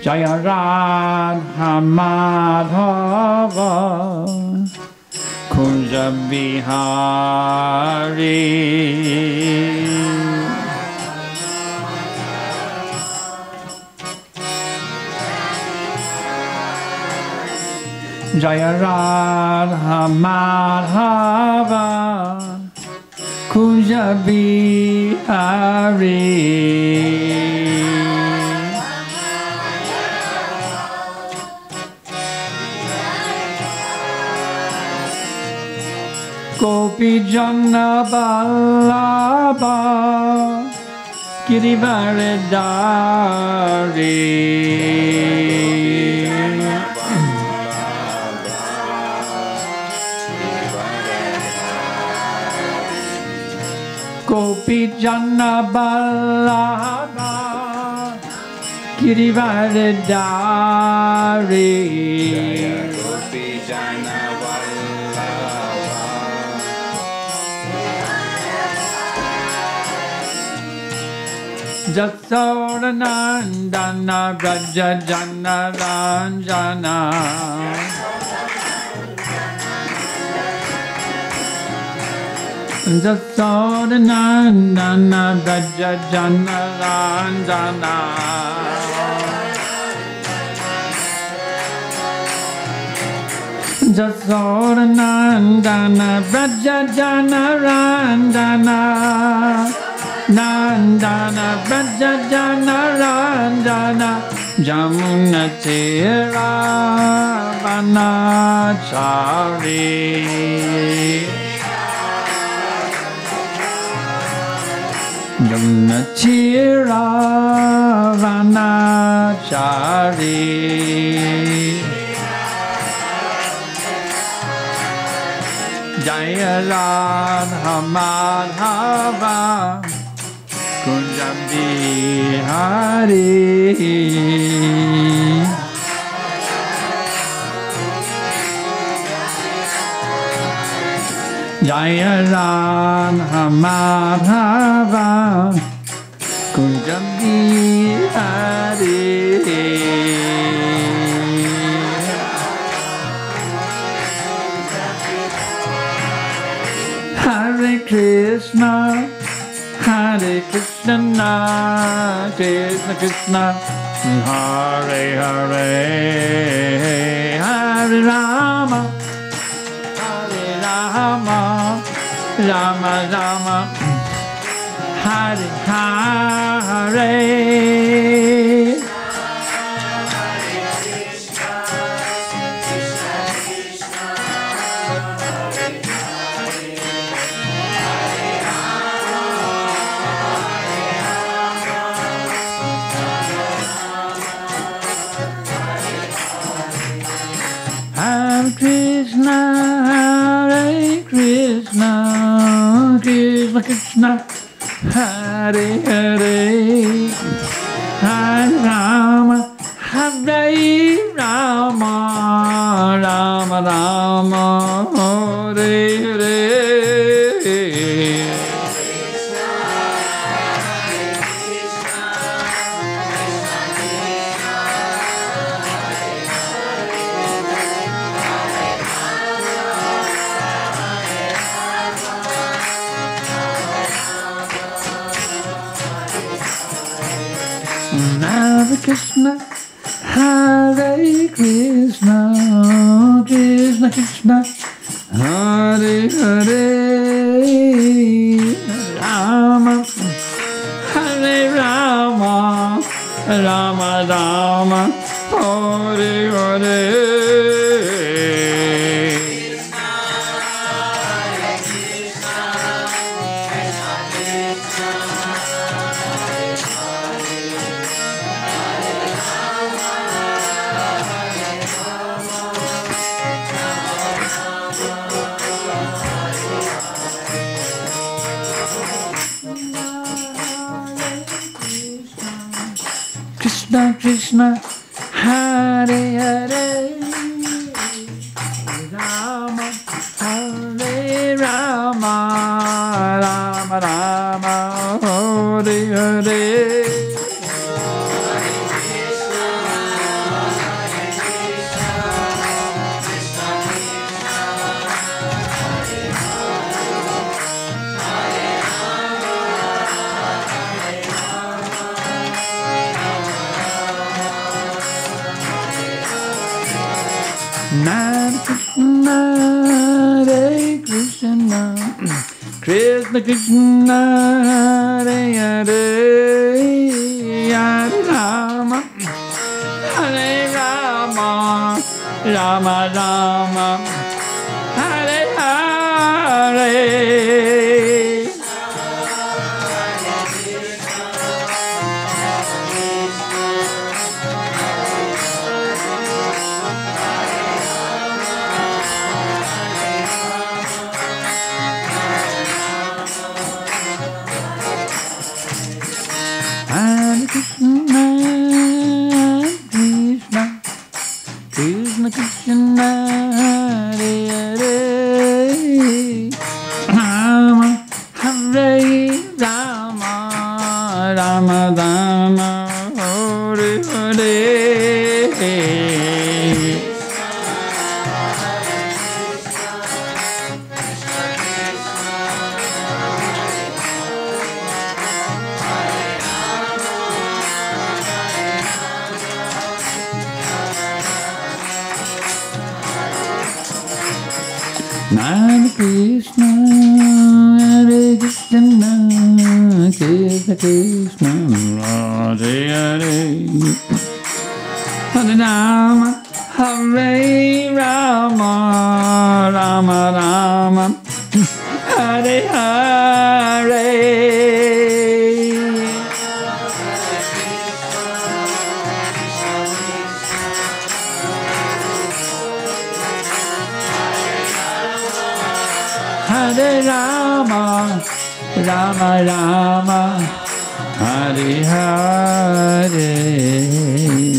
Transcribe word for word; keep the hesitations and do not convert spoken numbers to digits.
Jaya Radha Madhava Kunja Bihari Jaya Radha Madhava Kunja Bihari Gopi Jana Vallabha Girivaradari Gopi Jana Vallabha Girivaradari Gopi Jana Jasodanandana Braja Jana Ranjana Jasodanandana Braja Jana Ranjana Jasodanandana Braja Jana Ranjana Nandana Braja Jana Ranjana Jamuna Tira Vanachari Jamuna Tira Vanachari Jaya Radha Madhava Kunja Bihari Jaya Radha Madhava Kunja Bihari Hare Krishna Hare Krishna, Krishna Krishna, Hare Hare, Hare Rama, Hare Rama, Rama Rama, Hare Hare. Krishna, Hare Krishna, Krishna Krishna, Hare Hare, Hare Rama, Hare Rama, Rama Rama, Hare Hare. Hare Krishna, Hare Krishna, Krishna Krishna, Hare Hare, Rama, Hare Rama, Rama Rama, Hare Hare. Krishna Krishna, Hare Hare, Rama, Hare Rama, Rama Rama, Hare Hare. Hare Krishna, Hare Krishna, Krishna Krishna, Hare Hare, Hare Rama, Hare Rama, Rama Rama, Hare Hare. Hare Krishna, Krishna, Krishna Krishna, Hare Hare, Rama, Hare Rama, Rama Rama, Hare Hare. Hare Krishna, Hare Krishna, Krishna Krishna, Hare Hare, Hare Rama, Hare Rama, Rama Rama, Hare Hare. Hare Rama, Rama Rama, Hare Hare.